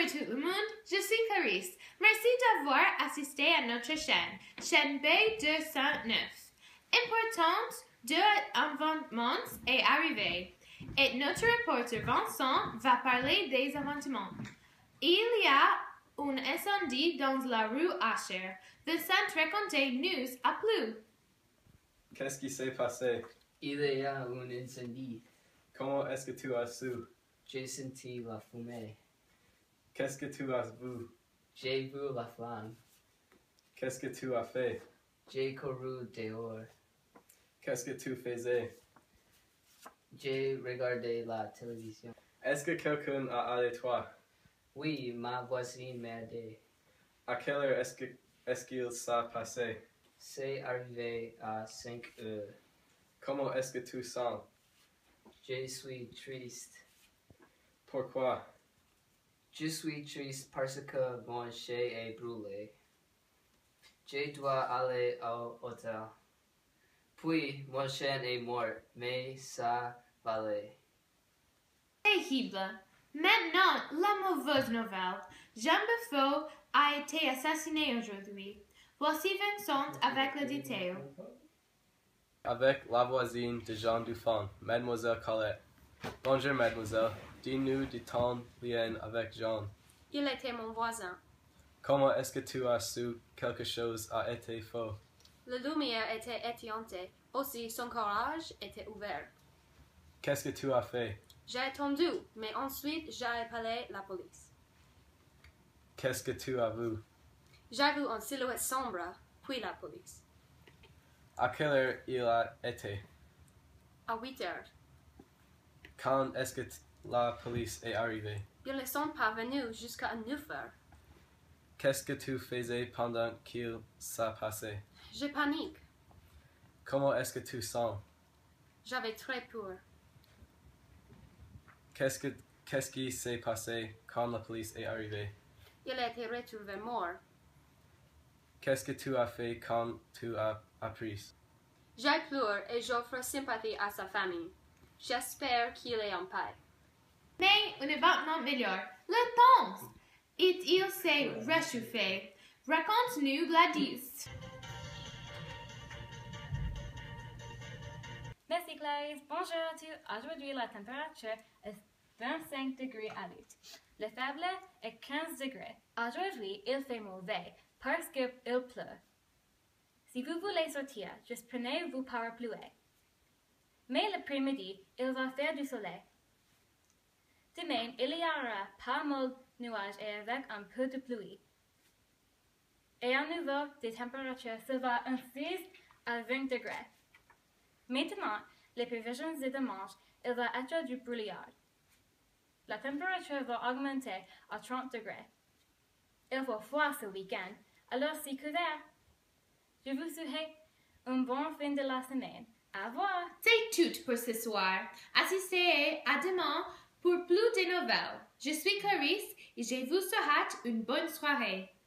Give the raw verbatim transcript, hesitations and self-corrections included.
tout le monde, je suis Clarisse. Merci d'avoir assisté à notre chaîne, chaîne B deux cent neuf. Importance de événements est arrivée et notre reporter Vincent va parler des événements. Il y a un incendie dans la rue Asher. Vincent racontez-nous à plus. Qu'est-ce qui s'est passé? Il y a un incendie. Comment est-ce que tu as su? J'ai senti la fumée. Qu'est-ce que tu as vu? J'ai vu la flamme. Qu'est-ce que tu as fait? J'ai couru dehors. Qu'est-ce que tu faisais? J'ai regardé la télévision. Est-ce que quelqu'un a aidé toi? Oui, ma voisine m'a aidé. À quelle heure est-ce que est-ce qu'il s'est passé? C'est arrivé à cinq heures. Comment est-ce que tu sens? Je suis triste. Pourquoi? Je suis triste parce que mon chien est brûlé. Je dois aller au hôtel. Puis mon chien est mort, mais ça valait. Terrible. Maintenant, la mauvaise nouvelle. Jean Buffo a été assassiné aujourd'hui. Voici Vincent avec le détail. Avec la voisine de Jean Dufon, Mademoiselle Colette. Bonjour mademoiselle, dis-nous de ton lien avec Jean. Il était mon voisin. Comment est-ce que tu as su quelque chose a été faux? La lumière était éteinte. Aussi, son garage était ouvert. Qu'est-ce que tu as fait? J'ai attendu, mais ensuite j'ai appelé la police. Qu'est-ce que tu as vu? J'ai vu une silhouette sombre, puis la police. À quelle heure il a été? À huit heures. Quand est-ce que la police est arrivée? Ils ne sont pas venus jusqu'à neuf heures. Qu'est-ce que tu faisais pendant qu'il s'est passé? Je panique. Comment est-ce que tu sens? J'avais très peur. Qu'est-ce que qu'est-ce qui s'est passé quand la police est arrivée? Il a été retrouvé mort. Qu'est-ce que tu as fait quand tu as appris? J'ai pleuré et j'offre sympathie à sa famille. J'espère qu'il est en paix. Mais un événement meilleur, le temps. Et il s'est réchauffé. Raconte-nous Gladys. Merci Clarisse. Bonjour à tous. Aujourd'hui, la température est vingt-cinq degrés à l'août. Le faible est quinze degrés. Aujourd'hui, il fait mauvais parce qu'il pleut. Si vous voulez sortir, juste prenez vos parapluies. Mais l'après-midi, il va faire du soleil. Demain, il y aura pas mal de nuages et avec un peu de pluie. Et à nouveau, des températures s'élèvent de six à vingt degrés. Maintenant, les prévisions de dimanche, il va être du brouillard. La température va augmenter à trente degrés. Il faut froid ce week-end, alors c'est couvert. Je vous souhaite un bon fin de la semaine. Au revoir! C'est tout pour ce soir. Assistez à demain pour plus de nouvelles. Je suis Clarisse et je vous souhaite une bonne soirée.